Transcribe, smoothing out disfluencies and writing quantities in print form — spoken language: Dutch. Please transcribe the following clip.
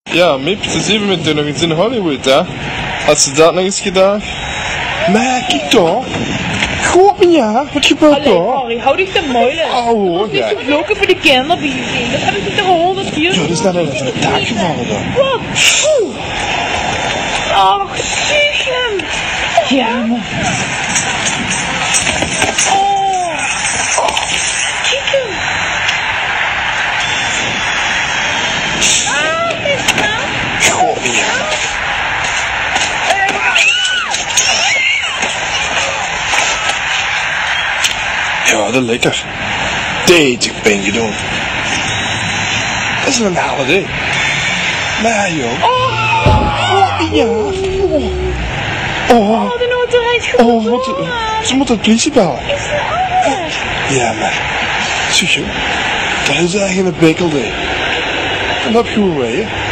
Ja, Mip, dat zien we meteen nog eens in Hollywood, hè. Had ze dat nog eens gedaan? Maar kijk toch. Goed, ja, wat gebeurt er? Harry, hou dich de muilen. Oh, dat is niet gebloken voor de kinderbeving. Dat hebben ze toch 100 keer. Ja, dat is net even de taak gevallen dan. Wat? Ach, stiekem. Jammer. Oh. Stiekem. Goed, ja. Ja, dat is lekker. Deze ben gedaan. Dat is een holiday. Maar joh. Oh, ja. Oh, de auto rijdt goed. Oh, ze moeten de politie bellen. Is het anders? Ja, maar. Zeg je, dat is eigenlijk een bekkelde. En dat heb je gewoon weer.